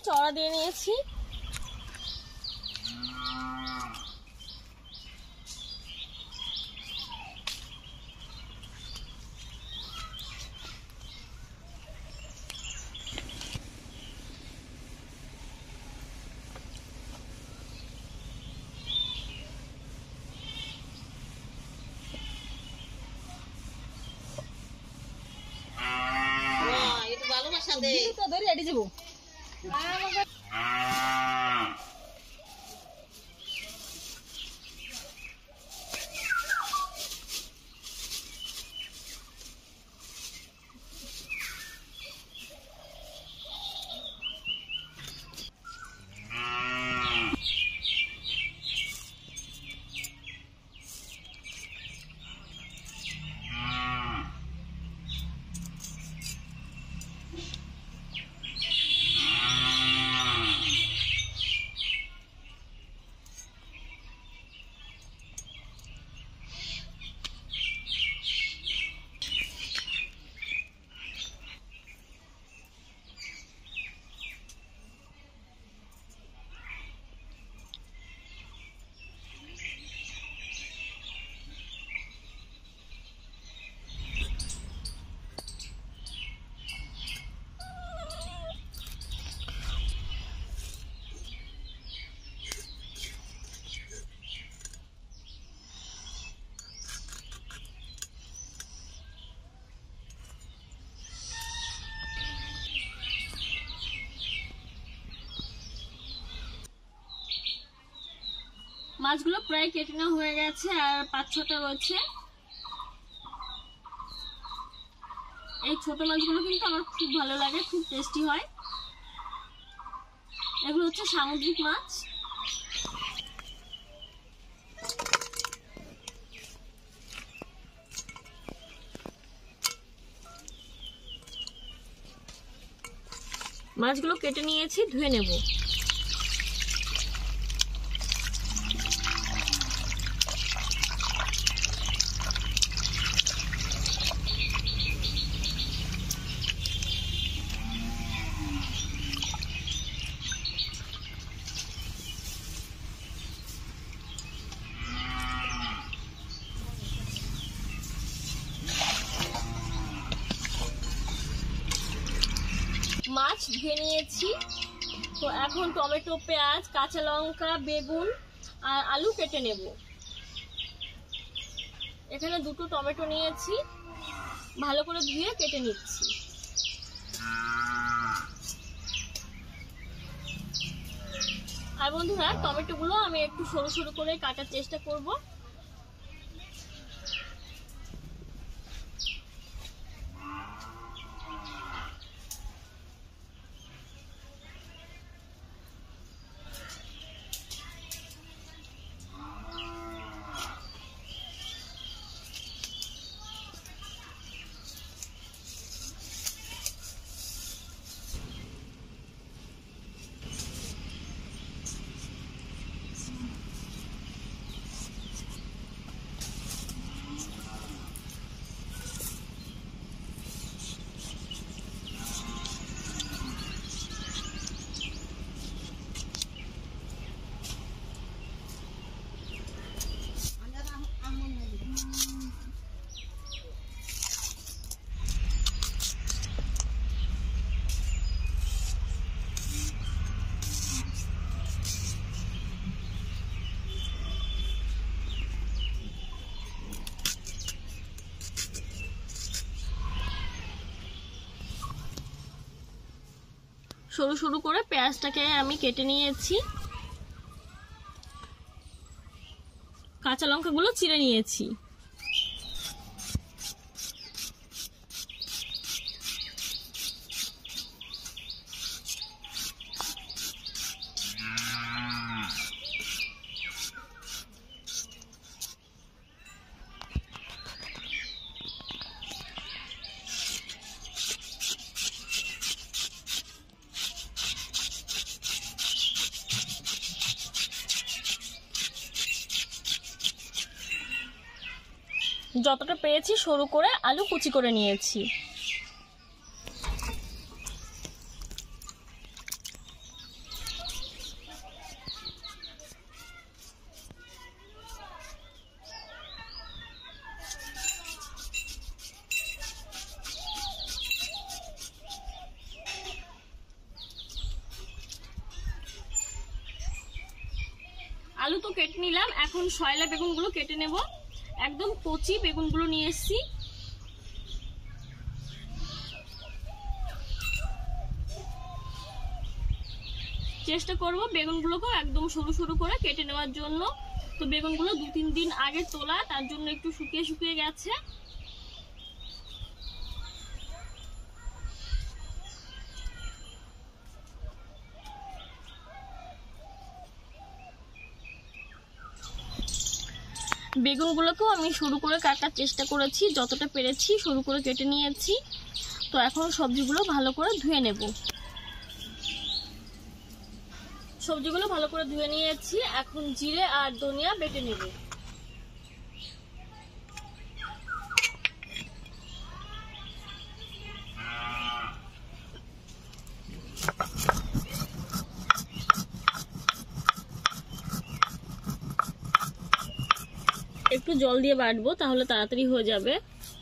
চড়া দিয়ে নিয়েছি। ধরে এটি যাবো মাছগুলো প্রায় কেটে নেওয়া হয়ে গেছে আর 5-6টা রয়েছে। এই ছোট মাছগুলো কিন্তু আমার খুব ভালো লাগে, খুব টেস্টি হয়। এগুলো হচ্ছে সামুদ্রিক মাছ। মাছগুলো কেটে নিয়েছি, ধুয়ে নেব। মাছ ধুয়ে নিয়েছি, তো এখন টমেটো, পেঁয়াজ, কাঁচা লঙ্কা, বেগুন আর আলু কেটে নেব। এখানে 2টো টমেটো নিয়েছি, ভালো করে ধুয়ে কেটে নিচ্ছি। আর বন্ধুরা, টমেটোগুলো আমি একটু সরু সরু করে কাটার চেষ্টা করব। সরু সরু করে পেঁয়াজটাকে আমি কেটে নিয়েছি, কাঁচা লঙ্কাগুলো চিড়ে নিয়েছি। যতটা পেয়েছি সরু করে আলু কুচি করে নিয়েছি। কেটে নিলাম। এখন শয়লা বেগুনগুলো কেটে নেব। একদম কচি বেগুনগুলো নিয়ে এসেছি। চেষ্টা করব বেগুনগুলোকে একদম সরু সরু করে কেটে নেওয়ার জন্য। তো বেগুনগুলো 2-3 দিন আগে তোলা, তার জন্য একটু শুকিয়ে শুকিয়ে গেছে। বেগুনগুলোকেও আমি সরু করে কাটার চেষ্টা করেছি, যতটা পেরেছি সরু করে কেটে নিয়েছি। তো এখন সবজিগুলো ভালো করে ধুয়ে নেব। সবজিগুলো ভালো করে ধুয়ে নিয়েছি। এখন জিরে আর ধনিয়া বেটে নেব। একটু জল দিয়ে বাটবো, তাহলে তাড়াতাড়ি হয়ে যাবে।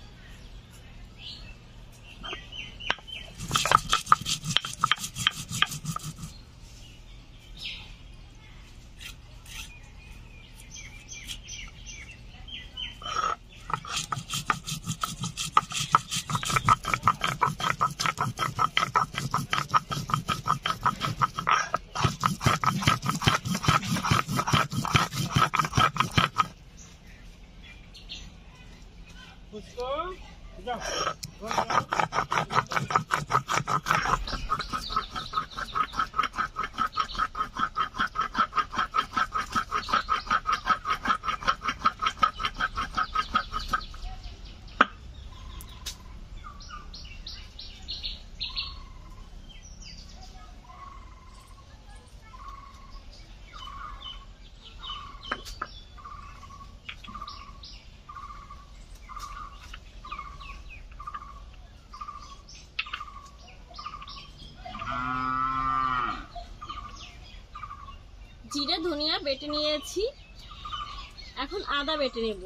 জিরে ধনিয়া বেটে নিয়েছি। এখন আদা বেটে নেব।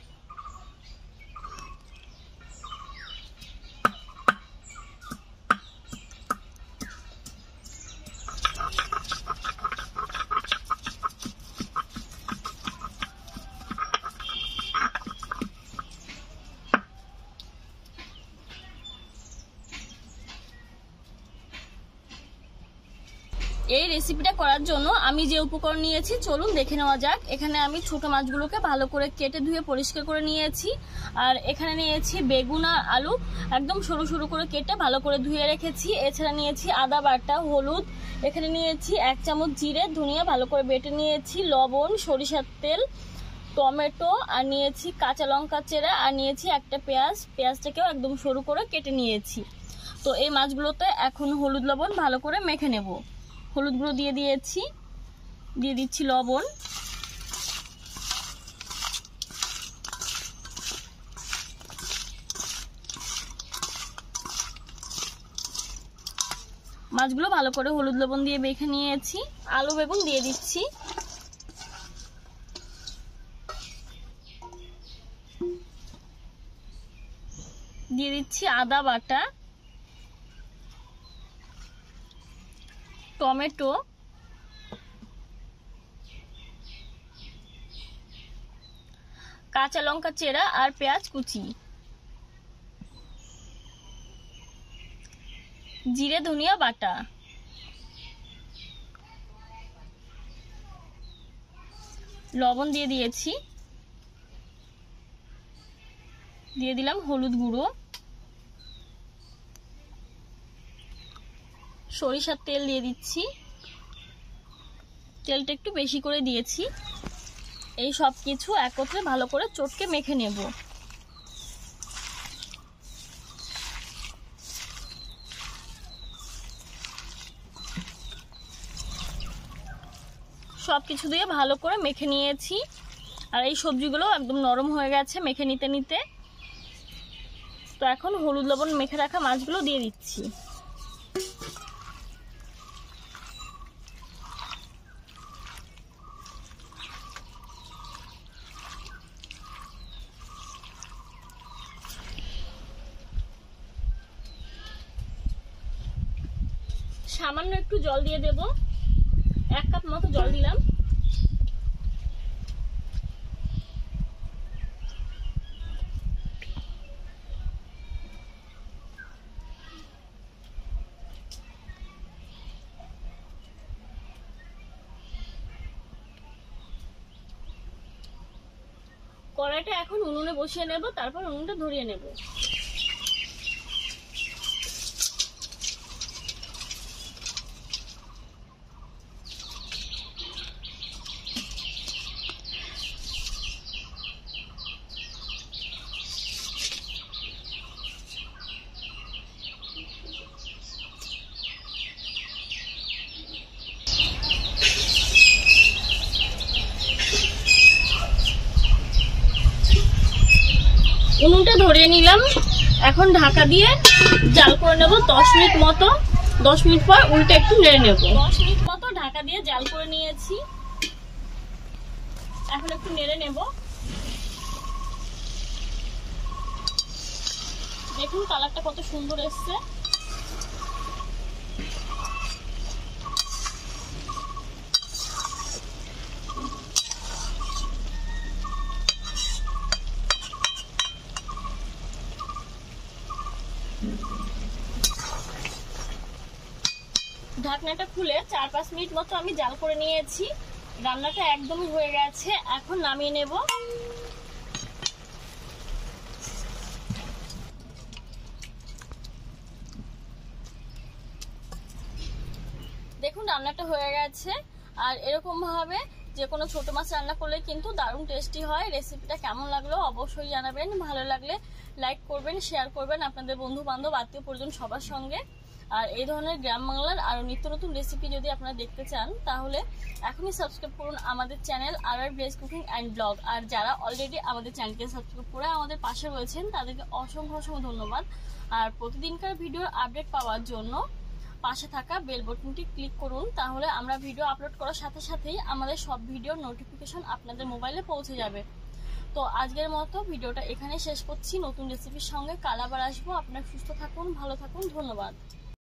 এই রেসিপিটা করার জন্য আমি যে উপকরণ নিয়েছি চলুন দেখে নেওয়া যাক। এখানে আমি ছোট মাছগুলোকে ভালো করে কেটে ধুয়ে পরিষ্কার করে নিয়েছি। আর এখানে নিয়েছি বেগুন আর আলু, একদম সরু সরু করে কেটে ভালো করে ধুয়ে রেখেছি। এছাড়া নিয়েছি আদা বাটা, হলুদ, এখানে নিয়েছি 1 চামচ জিরে ধনিয়া ভালো করে বেটে নিয়েছি, লবণ, সরিষার তেল, টমেটো, আর নিয়েছি কাঁচা লঙ্কা চেরা, আর নিয়েছি একটা পেঁয়াজ। পেঁয়াজটাকেও একদম সরু করে কেটে নিয়েছি। তো এই মাছগুলোতে এখন হলুদ লবণ ভালো করে মেখে নেব। হলুদ গুঁড়ো দিয়ে দিয়েছি, দিয়ে দিচ্ছি লবণ, মাছগুলো ভালো করে হলুদ লবণ দিয়ে মেখে নিয়েছি। আলু বেগুন দিয়ে দিচ্ছি, দিয়ে দিচ্ছি আদা বাটা, টমেটো, কাঁচা লঙ্কা চেরা আর পেঁয়াজ কুচি, জিরে ধনিয়া বাটা, লবণ দিয়ে দিয়েছি, দিয়ে দিলাম হলুদ গুঁড়ো, সরিষার তেল দিয়ে দিচ্ছি, তেলটা একটু বেশি করে দিয়েছি। এই সব কিছু একত্রে ভালো করে চটকে মেখে নেব। সব কিছু দিয়ে ভালো করে মেখে নিয়েছি। আর এই সবজিগুলো একদম নরম হয়ে গেছে মেখে নিতে নিতে। তো এখন হলুদ লবণ মেখে রাখা মাছগুলো দিয়ে দিচ্ছি। সামান্য একটু জল দিয়ে দেব, 1 কাপ মতো জল দিলাম। কড়াইটা এখন উনুনে বসিয়ে নেব, তারপর উনুনটা ধরিয়ে নেব। উনুনটা ধরিয়ে নিলাম, এখন ঢাকা দিয়ে জাল করে নেব 10 মিনিট মতো। 10 মিনিট পর উল্টে একটু নেড়ে নেব। 10 মিনিট মতো ঢাকা দিয়ে জাল করে নিয়েছি, এখন একটু নেড়ে নেব। দেখুন কালারটা কত সুন্দর এসছে। ঢাকনাটা খুলে 4-5 মিনিট মতো আমি জাল করে নিয়েছি। রান্নাটা একদমই হয়ে গেছে, এখন নামিয়ে নেব। দেখুন রান্নাটা হয়ে গেছে। আর এরকম ভাবে যে কোনো ছোট মাছ রান্না করলে কিন্তু দারুণ টেস্টি হয়। রেসিপিটা কেমন লাগলো অবশ্যই জানাবেন। ভালো লাগলে লাইক করবেন, শেয়ার করবেন আপনাদের বন্ধু বান্ধব আত্মীয় পরিজন সবার সঙ্গে। আর এই ধরনের গ্রাম বাংলার আরো নিত্য নতুন রেসিপি যদি আপনারা দেখতে চান তাহলে এখনই সাবস্ক্রাইব করুন আমাদের চ্যানেল আর ভিলেজ কুকিং অ্যান্ড ব্লগ। আর যারা অলরেডি আমাদের চ্যানেলকে সাবস্ক্রাইব করে আমাদের পাশে রয়েছেন তাদেরকে অসংখ্য ধন্যবাদ। আর প্রতিদিনকার ভিডিওর আপডেট পাওয়ার জন্য পাশে থাকা বেল বাটনটি ক্লিক করুন, তাহলে আমরা ভিডিও আপলোড করার সাথে সাথেই আমাদের সব ভিডিওর নোটিফিকেশন আপনাদের মোবাইলে পৌঁছে যাবে। তো আজকের মতো ভিডিওটা এখানে শেষ করছি। নতুন রেসিপির সঙ্গে কাল আবার আসবো। আপনারা সুস্থ থাকুন, ভালো থাকুন, ধন্যবাদ।